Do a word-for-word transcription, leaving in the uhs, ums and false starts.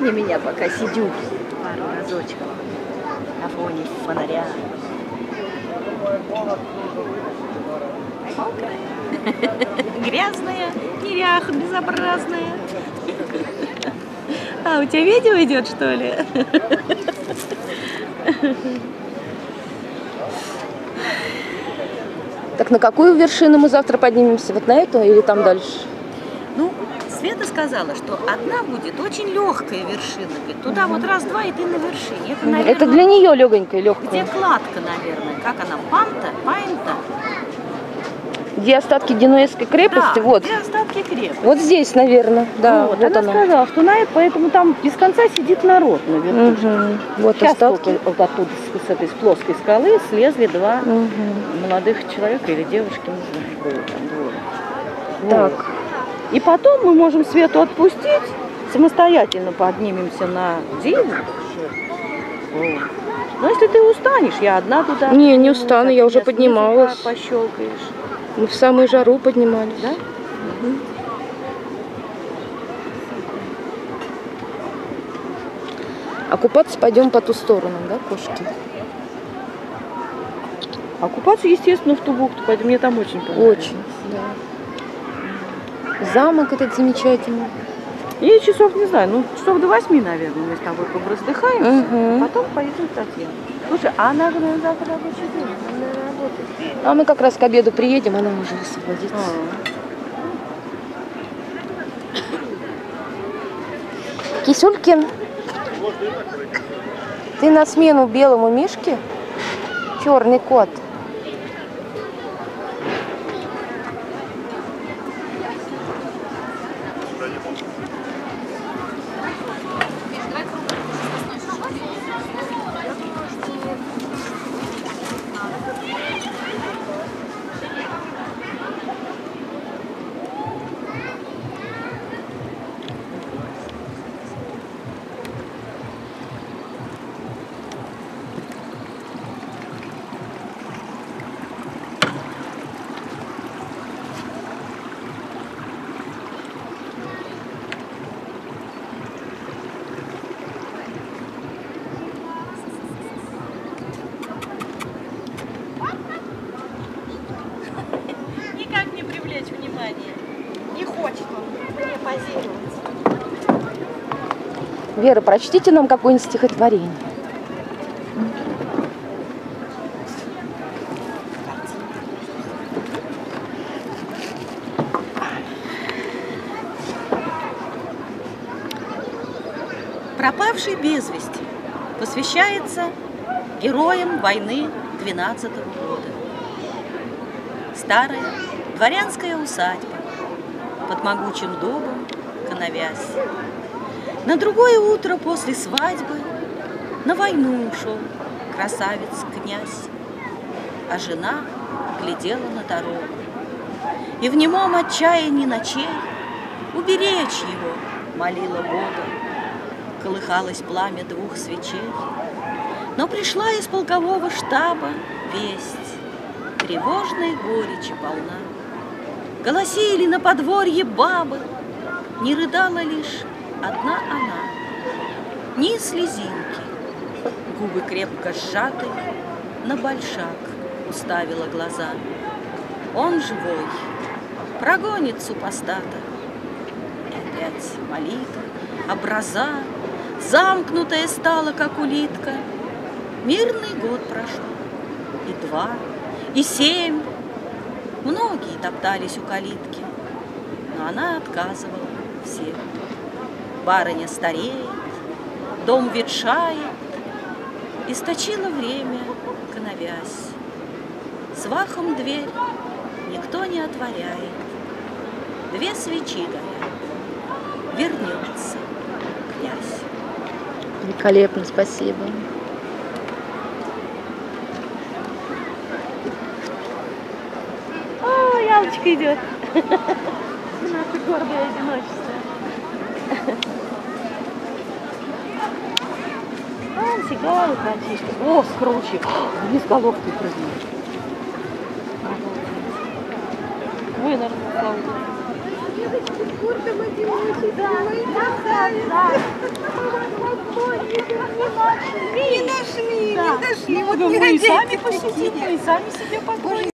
обнями меня, пока сидю пару разочков на фоне фонаря. Мокрая, грязная, неряха безобразная. А, у тебя видео идет, что ли? Так на какую вершину мы завтра поднимемся? Вот на эту или там дальше? Ну, Света сказала, что одна будет очень легкая вершина. Говорит, туда угу. вот раз-два, и ты на вершине. Это, наверное, это для нее легонькая, легкая. Где кладка, наверное? Как она? Панта? Пайнта? Где остатки Генуэзской крепости? Да, вот. Где остатки крепости. Вот здесь, наверное. Да, вот, вот она, она сказала, что на это, поэтому там без конца сидит народ на верхушке. Угу. Вот сейчас остатки. Вот оттуда, с этой с плоской скалы, слезли два угу. молодых человека или девушки, не знаю, было там двое. Так. Вот. И потом мы можем Свету отпустить, самостоятельно поднимемся на Диву. Вот. Но если ты устанешь, я одна туда. Не, не устану, я уже поднималась. Пощелкаешь. Мы в самую жару поднимались. Да? Угу. А купаться пойдем по ту сторону, да, кошки? А купаться, естественно, в ту бухту пойдем. Мне там очень понравилось. Очень, да. Замок этот замечательный. И часов, не знаю, ну часов до восьми, наверное, мы с тобой побраздыхаемся, угу. потом поедем к Татьяне. Слушай, а она же, наверное, завтра рабочий день, она работает. А мы как раз к обеду приедем, она уже освободится. А. Кисюлькин, ты на смену белому мишке? Черный кот. Никак не привлечь внимание. Не хочет он мне позировать. Вера, прочтите нам какое-нибудь стихотворение. Пропавший без вести посвящается героям войны двенадцатого года. Старая дворянская усадьба под могучим дубом коновязь. На другое утро после свадьбы на войну ушел красавец-князь, а жена глядела на дорогу и в немом отчаянии ночей уберечь его молила Бога. Колыхалось пламя двух свечей, но пришла из полкового штаба весть, тревожной горечи полна. Голосили на подворье бабы, не рыдала лишь одна она. Ни слезинки, губы крепко сжаты, на большак уставила глаза. Он живой, прогонит супостата. И опять молитва, образа, замкнутая стала, как улитка. Мирный год прошел, и два, и семь. Многие топтались у калитки, но она отказывала всем. Барыня стареет, дом ветшает, источило время коновязь. Свахом дверь никто не отворяет, две свечи горят, вернется князь. Великолепно, спасибо. О, Ялочка идет. Наше гордое одиночество. Там сигары, мальчишки. О, скручи. Вниз головкой прыгнул. Вынырнул. Не нашли, не нашли. Вот мы и сами посидим, мы и сами себе позволим.